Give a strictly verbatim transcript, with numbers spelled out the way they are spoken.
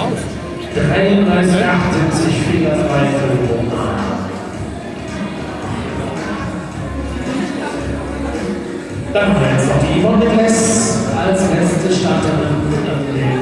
dreiunddreißig achtundsiebzig, fehlerfrei für Roma. Dann haben wir jetzt noch die Yvonne Nickles als letzte Starterin.